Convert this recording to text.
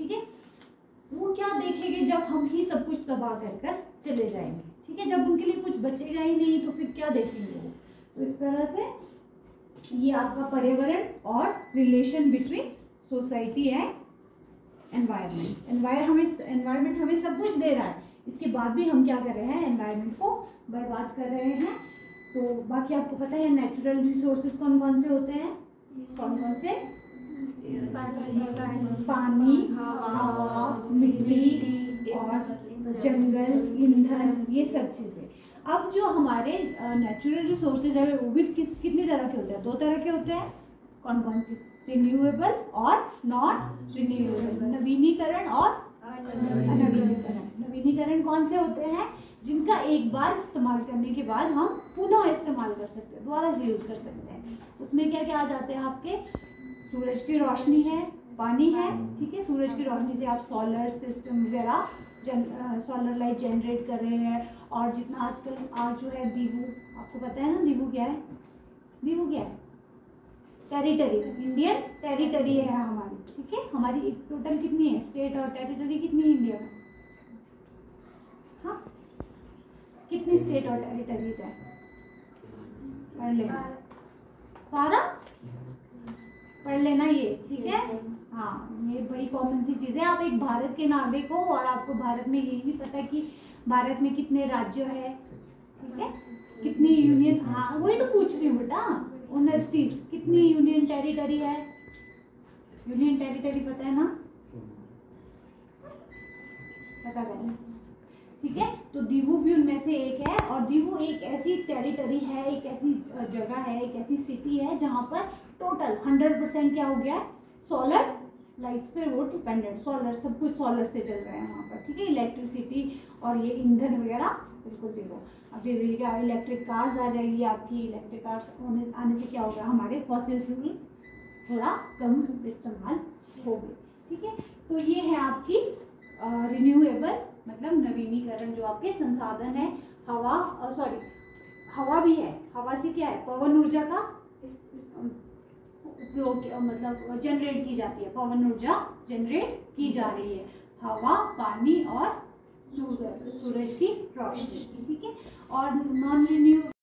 ठीक है। वो क्या देखेंगे जब हम ही सब कुछ तबाह कर कर चले जाएंगे, ठीक है। जब उनके लिए कुछ बचेगा ही नहीं तो फिर क्या देखेंगे वो। तो इस तरह से ये आपका पर्यावरण और relation between society and environment. Environment हमें सब कुछ दे रहा है, इसके बाद भी हम क्या कर रहे हैं, एनवायरनमेंट को बर्बाद कर रहे हैं। तो बाकी आपको पता है नेचुरल रिसोर्सेज कौन कौन से होते हैं, कौन कौन से, पानी, हवा, मिट्टी और जंगल, ईंधन, ये सब चीजें। अब जो हमारे नेचुरल रिसोर्सेज है वो भी कितनी तरह के होते हैं, दो तरह के होते हैं। कौन कौन सी, रिन्यूएबल और नॉन रिन्यूएबल, नवीनीकरण और अनवीनीकरण। नवीनीकरण कौन से होते हैं, जिनका एक बार इस्तेमाल करने के बाद हम पुनः इस्तेमाल कर सकते हैं, दोबारा से यूज कर सकते हैं। उसमें क्या क्या आ जाते हैं आपके, सूरज की रोशनी है, पानी है, ठीक है। सूरज की रोशनी से आप सोलर सिस्टम वगैरह सोलर लाइट जनरेट कर रहे हैं। और जितना आजकल आज जो है दीवू, आपको पता है ना दीवू क्या है, दीवू क्या है, टेरिटरी, इंडियन टेरिटरी है हमारी, ठीक है। हमारी टोटल कितनी है, स्टेट और टेरिटरी कितनी है इंडिया में, हाँ कितनी स्टेट और टेरिटरीज है, पढ़ लेना, 12 पढ़ लेना ये, ठीक है। हाँ ये बड़ी कॉमन सी चीज़ है। आप एक भारत के नागरिक हो और आपको भारत में यही नहीं पता कि भारत में कितने राज्य है, ठीक है, कितनी यूनियन, हाँ वही तो पूछ रही हूँ बेटा, 29 कितनी यूनियन टेरिटरी है, यूनियन टेरिटरी पता है ना, पता करना, ठीक है। तो दीवू भी उनमें से एक है। और दीवू एक ऐसी टेरिटरी है, एक ऐसी जगह है, एक ऐसी सिटी है जहाँ पर टोटल 100% क्या हो गया है, सोलर लाइट्स पे वो डिपेंडेंट, सोलर सब कुछ सोलर से चल रहा है वहाँ पर, ठीक है। इलेक्ट्रिसिटी और ये ईंधन वगैरह बिल्कुल जीरो। अब ये इलेक्ट्रिक कार्स आ जाएगी आपकी, इलेक्ट्रिक कार्स आने से क्या होगा, हमारे फॉसिल फ्यूल थोड़ा कम इस्तेमाल होगी, ठीक है। तो ये है आपकी रिन्यूएबल मतलब नवीनीकरण, जो आपके संसाधन है। हवा, सॉरी हवा भी है, हवा से क्या है, पवन ऊर्जा का उपयोग मतलब जनरेट की जाती है, पवन ऊर्जा जनरेट की जा रही है, हवा, पानी और सूरज की रोशनी, ठीक है। और नॉन रिन्यू